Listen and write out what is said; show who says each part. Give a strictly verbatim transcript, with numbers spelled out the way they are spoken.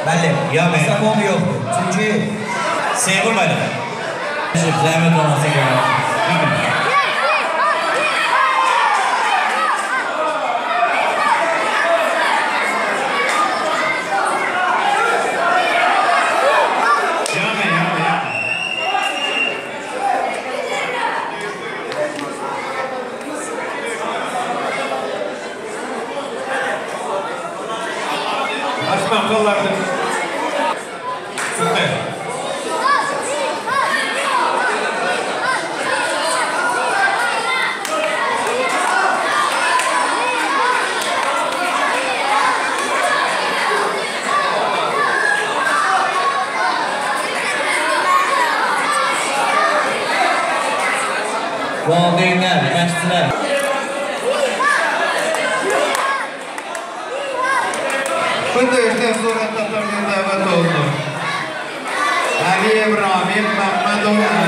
Speaker 1: Bəli, mikrofon yoxdur. Çünki
Speaker 2: Seymur bəli. Zəhmət olmasın gələk.
Speaker 3: Açmaq kollardır. Süper.
Speaker 2: Valideynlər, məşqçilər.
Speaker 3: Bu döyüşdən sonra Tatarlıya dəvət oldu. Ali İbrahim Məmmədov